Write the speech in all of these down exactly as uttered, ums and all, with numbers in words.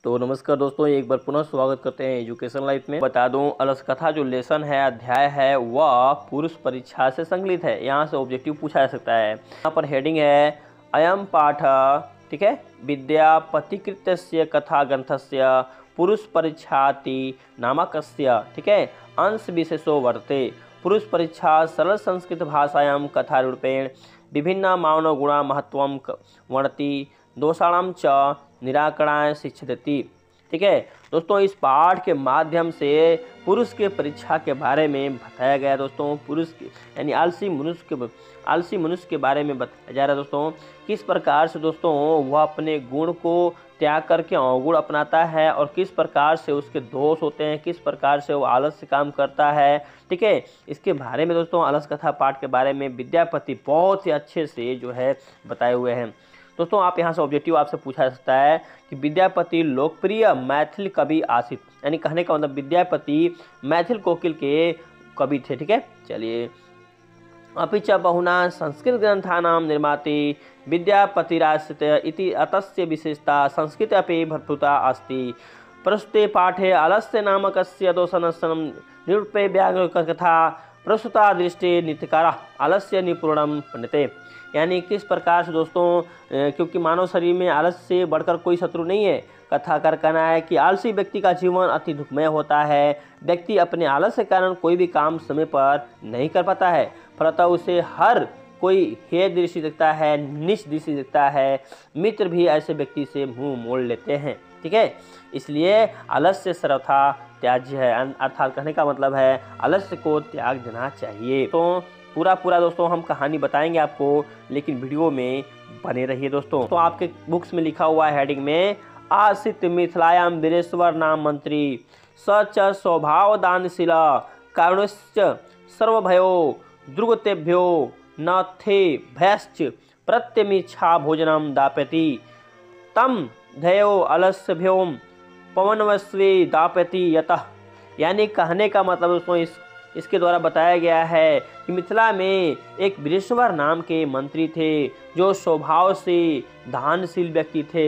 तो नमस्कार दोस्तों, एक बार पुनः स्वागत करते हैं एजुकेशन लाइफ में। बता दूं, अलस कथा जो लेसन है, अध्याय है, वह पुरुष परीक्षा से संकलित है। यहाँ से ऑब्जेक्टिव पूछा जा सकता है। यहाँ पर हेडिंग है अयम पाठ, ठीक है, विद्यापतिकृतस्य कथा ग्रंथस्य पुरुष परीक्षाति नामकस्य, ठीक है, अंश विशेषो वर्ते। पुरुष परीक्षा सरल संस्कृत भाषायां कथारूपेण विभिन्न मानव गुणा महत्वं वर्णति दोषाणां च निराकरणाय शिक्षयति। ठीक है दोस्तों, इस पाठ के माध्यम से पुरुष के परीक्षा के बारे में बताया गया। दोस्तों पुरुष के यानी आलसी मनुष्य के आलसी मनुष्य के बारे में बताया जा रहा है। दोस्तों किस प्रकार से दोस्तों वह अपने गुण को त्याग करके अवगुण अपनाता है और किस प्रकार से उसके दोष होते हैं, किस प्रकार से वो आलस से काम करता है। ठीक है, इसके बारे में दोस्तों अलस कथा पाठ के बारे में विद्यापति बहुत ही अच्छे से जो है बताए हुए हैं। दोस्तों आप यहाँ से ऑब्जेक्टिव आपसे पूछा जा सकता है कि विद्यापति लोकप्रिय मैथिल कवि आसित, यानी कहने का मतलब विद्यापति मैथिल कोकिल के कवि थे। ठीक है, चलिए। अपि च बहुना संस्कृत ग्रंथानां निर्माति विद्यापतिरासित इति अतस्य विशेषता संस्कृत अपि भर्तृता अस्ति। प्रस्तुते पाठे आलस्य नामकस्य दोषनशनं निरूप्य व्याघ्र कथा प्रस्तुता दृष्टि नित्यकारा आलस्य निपूर्णम पंडिते। यानी किस प्रकार से दोस्तों, क्योंकि मानव शरीर में आलस से बढ़कर कोई शत्रु नहीं है। कथाकार कहना है कि आलसी व्यक्ति का जीवन अति दुखमय होता है। व्यक्ति अपने आलस के कारण कोई भी काम समय पर नहीं कर पाता है, फलतः उसे हर कोई हे दृष्टि देखता है, नीच दृष्टि देखता है। मित्र भी ऐसे व्यक्ति से मुंह मोड़ लेते हैं। ठीक है, इसलिए आलस्य सर्वथा त्याज्य है, अर्थात कहने का मतलब है आलस्य को त्याग देना चाहिए। तो पूरा पूरा दोस्तों हम कहानी बताएंगे आपको, लेकिन वीडियो में बने रहिए दोस्तों। तो आपके बुक्स में लिखा हुआ है हेडिंग में, आसित मिथिलायां वीरेश्वर नाम मंत्री सच स्वभाव दानशीला कारुण्यश्च सर्वभयो दुर्गतेभ्यो न थे भयश्च प्रत्यमीच्छा भोजनम दापयति तम धयो अलस्यभ्यों पवनवस्वे दापयति यतः। यानी कहने का मतलब दोस्तों इस इसके द्वारा बताया गया है कि मिथिला में एक वीरेश्वर नाम के मंत्री थे जो स्वभाव से दानशील व्यक्ति थे।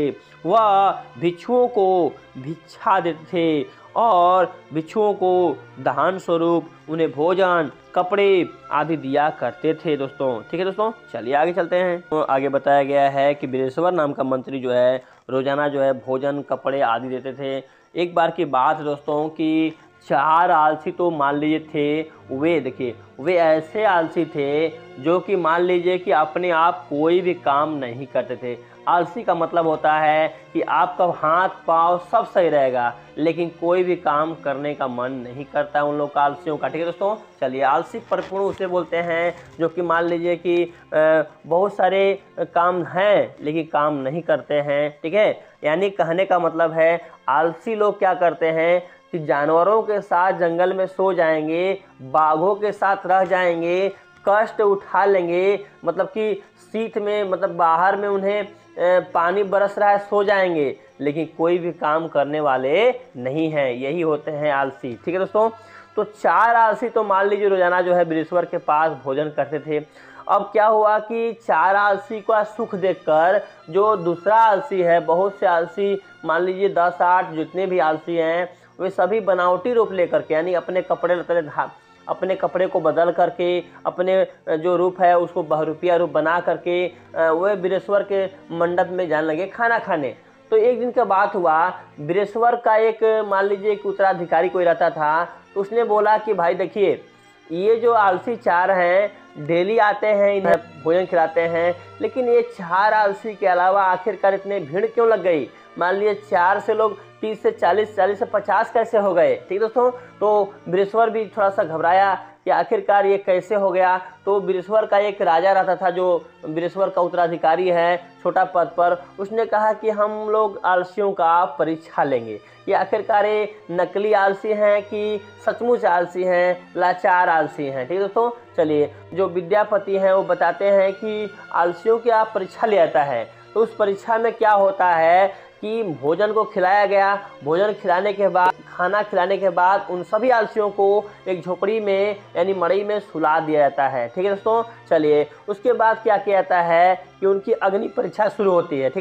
वह भिक्षुओं को भिक्षा देते थे और भिक्षुओं को दान स्वरूप उन्हें भोजन कपड़े आदि दिया करते थे दोस्तों। ठीक है दोस्तों, चलिए आगे चलते हैं। तो आगे बताया गया है कि वीरेश्वर नाम का मंत्री जो है रोजाना जो है भोजन कपड़े आदि देते थे। एक बार की बात दोस्तों कि चार आलसी तो मान लीजिए थे, वे देखिए वे ऐसे आलसी थे जो कि मान लीजिए कि अपने आप कोई भी काम नहीं करते थे। आलसी का मतलब होता है कि आपका हाथ पाँव सब सही रहेगा लेकिन कोई भी काम करने का मन नहीं करता है उन लोग का, आलसियों का। ठीक है दोस्तों, चलिए। आलसी परिपूर्ण उसे बोलते हैं जो कि मान लीजिए कि बहुत सारे काम हैं लेकिन काम नहीं करते हैं। ठीक है, यानी कहने का मतलब है आलसी लोग क्या करते हैं कि जानवरों के साथ जंगल में सो जाएंगे, बाघों के साथ रह जाएंगे, कष्ट उठा लेंगे, मतलब कि शीत में मतलब बाहर में उन्हें पानी बरस रहा है सो जाएंगे, लेकिन कोई भी काम करने वाले नहीं हैं। यही होते हैं आलसी। ठीक है दोस्तों, तो चार आलसी तो मान लीजिए रोजाना जो है वीरेश्वर के पास भोजन करते थे। अब क्या हुआ कि चार आलसी का सुख देखकर जो दूसरा आलसी है, बहुत से आलसी मान लीजिए दस आठ जितने भी आलसी हैं वे सभी बनावटी रूप लेकर के, यानी अपने कपड़े लते अपने कपड़े को बदल करके अपने जो रूप है उसको बहरूपिया रूप बना करके वे वीरेश्वर के मंडप में जाने लगे खाना खाने। तो एक दिन का बात हुआ, वीरेश्वर का एक मान लीजिए एक उत्तराधिकारी कोई रहता था, तो उसने बोला कि भाई देखिए ये जो आलसी चार हैं डेली आते हैं, इन्हें भोजन खिलाते हैं, लेकिन ये चार आलसी के अलावा आखिरकार इतने भीड़ क्यों लग गई? मान लीजिए चार से लोग तीस से चालीस, चालीस से पचास कैसे हो गए? ठीक दोस्तों, तो वीरेश्वर भी थोड़ा सा घबराया कि आखिरकार ये कैसे हो गया। तो वीरेश्वर का एक राजा रहता था जो वीरेश्वर का उत्तराधिकारी है छोटा पद पर, उसने कहा कि हम लोग आलसियों का परीक्षा लेंगे कि आखिरकार ये नकली आलसी हैं कि सचमुच आलसी हैं, लाचार आलसी हैं। ठीक दोस्तों, चलिए। जो विद्यापति हैं वो बताते हैं कि आलसियों की आप परीक्षा ले आता है। तो उस परीक्षा में क्या होता है कि भोजन को खिलाया गया, भोजन खिलाने के बाद खाना खिलाने के बाद उन सभी आलसियों को एक झोपड़ी में यानी मड़ई में सुला दिया जाता है। ठीक है दोस्तों, चलिए। उसके बाद क्या किया जाता है कि उनकी अग्नि परीक्षा शुरू होती है। ठीक है,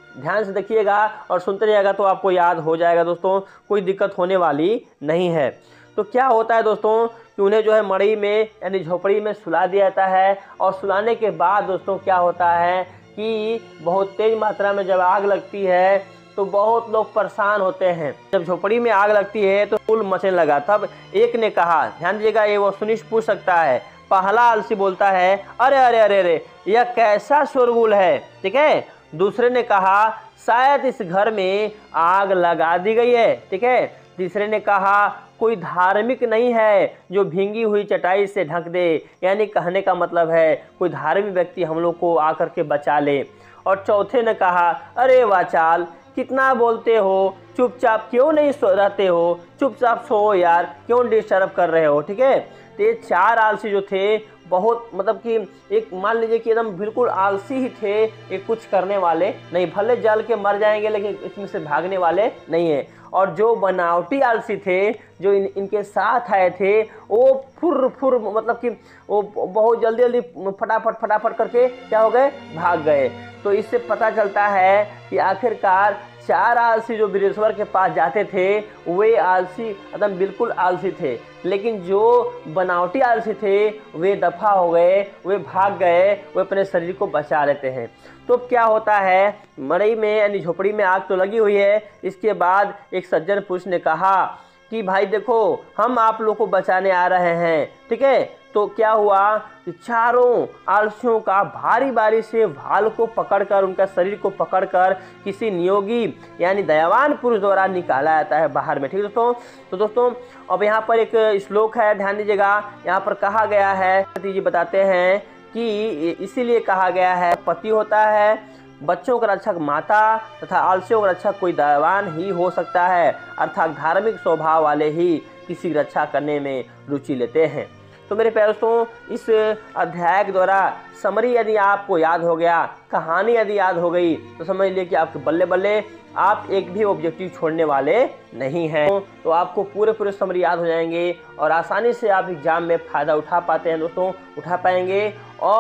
ध्यान से देखिएगा और सुनते रहिएगा तो आपको याद हो जाएगा दोस्तों, कोई दिक्कत होने वाली नहीं है। तो क्या होता है दोस्तों कि उन्हें जो है मड़ई में यानी झोपड़ी में सुला दिया जाता है और सुलाने के बाद दोस्तों क्या होता है कि बहुत तेज मात्रा में जब आग लगती है तो बहुत लोग परेशान होते हैं। जब झोपड़ी में आग लगती है तो फूल मचने लगा। तब एक ने कहा, ध्यान दीजिएगा, ये वो सुनिश्चित पूछ सकता है। पहला आलसी बोलता है, अरे अरे अरे अरे यह कैसा शोरगुल है, ठीक है। दूसरे ने कहा, शायद इस घर में आग लगा दी गई है, ठीक है। तीसरे ने कहा, कोई धार्मिक नहीं है जो भींगी हुई चटाई से ढक दे, यानी कहने का मतलब है कोई धार्मिक व्यक्ति हम लोग को आकर के बचा ले। और चौथे ने कहा, अरे वाचाल कितना बोलते हो, चुपचाप क्यों नहीं सो रहते हो, चुपचाप सो यार, क्यों डिस्टर्ब कर रहे हो, ठीक है। तो ये चार आलसी जो थे बहुत मतलब कि एक मान लीजिए कि एकदम बिल्कुल आलसी ही थे, ये कुछ करने वाले नहीं, भले जल के मर जाएंगे लेकिन इसमें से भागने वाले नहीं है। और जो बनावटी आलसी थे जो इन इनके साथ आए थे वो फुर फुर मतलब कि वो बहुत जल्दी जल्दी फटाफट फटाफट करके क्या हो गए, भाग गए। तो इससे पता चलता है कि आखिरकार चार आलसी जो बिरेश्वर के पास जाते थे वे आलसी एकदम बिल्कुल आलसी थे, लेकिन जो बनावटी आलसी थे वे दफा हो गए, वे भाग गए, वे अपने शरीर को बचा लेते हैं। तो क्या होता है, मड़ई में यानी झोपड़ी में आग तो लगी हुई है। इसके बाद एक सज्जन पुरुष ने कहा कि भाई देखो हम आप लोग को बचाने आ रहे हैं, ठीक है। तो क्या हुआ कि चारों आलसियों का भारी बारी से भाल को पकड़कर, उनका शरीर को पकड़कर किसी नियोगी यानी दयावान पुरुष द्वारा निकाला जाता है बाहर में, ठीक है दोस्तों। तो दोस्तों अब यहाँ पर एक श्लोक है, ध्यान दीजिएगा। यहाँ पर कहा गया है, जी बताते हैं कि इसीलिए कहा गया है, पति होता है बच्चों का रक्षक माता तथा आलसियों का रक्षक कोई दयावान ही हो सकता है, अर्थात धार्मिक स्वभाव वाले ही किसी की रक्षा करने में रुचि लेते हैं। तो मेरे प्यारे दोस्तों, इस अध्याय के द्वारा समरी यदि आपको याद हो गया, कहानी यदि याद हो गई तो समझ लिए कि आपके बल्ले बल्ले आप एक भी ऑब्जेक्टिव छोड़ने वाले नहीं हैं। तो आपको पूरे पूरे समरी याद हो जाएंगे और आसानी से आप एग्जाम में फ़ायदा उठा पाते हैं दोस्तों, उठा पाएंगे।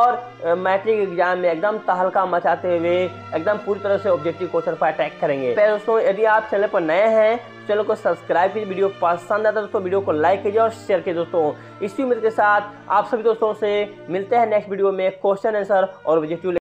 और मैट्रिक एग्जाम में एकदम तहलका मचाते हुए एकदम पूरी तरह से ऑब्जेक्टिव क्वेश्चन पर अटैक करेंगे। प्यारे दोस्तों, यदि आप चैनल पर नए हैं चैनल को सब्सक्राइब कीजिए, वीडियो पसंद आता है दोस्तों वीडियो को लाइक कीजिए और शेयर कीजिए दोस्तों। इसी उम्मीद के साथ आप सभी दोस्तों से मिलते हैं नेक्स्ट वीडियो में क्वेश्चन आंसर और ऑब्जेक्टिव